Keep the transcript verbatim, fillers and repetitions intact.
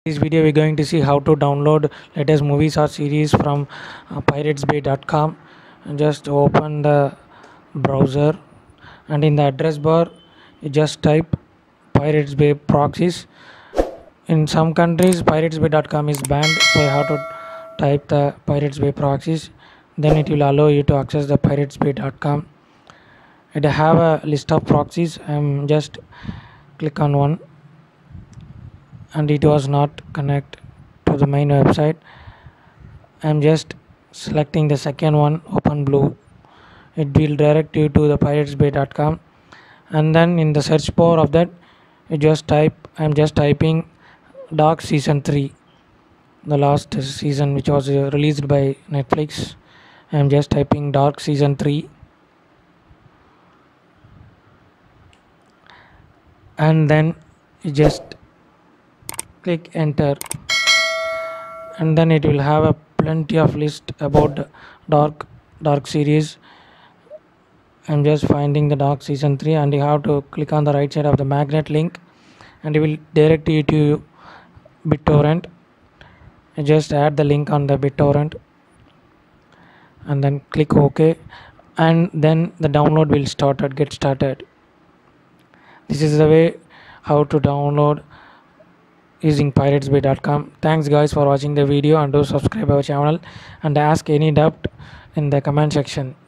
This video we're going to see how to download latest movies or series from uh, piratesbay dot com. Just open the browser and in the address bar you just type Pirates Bay proxies. In some countries piratesbay dot com is banned, so you have to type the Pirates Bay proxies. Then it will allow you to access the piratesbay dot com. It have a list of proxies. I'm just click on one and it was not connect to the main website. I'm just selecting the second one, open blue. It will direct you to the piratesbay dot com, and then in the search bar of that you just type I'm just typing Dark season three, the last season which was uh, released by Netflix. I'm just typing Dark season three, and then you just click enter, and then it will have a plenty of list about dark dark series. I'm just finding the Dark season three, and you have to click on the right side of the magnet link and it will direct you to BitTorrent. You just add the link on the BitTorrent and then click OK, and then the download will start get started. This is the way how to download using piratesbay dot com. Thanks guys for watching the video, and do subscribe our channel and ask any doubt in the comment section.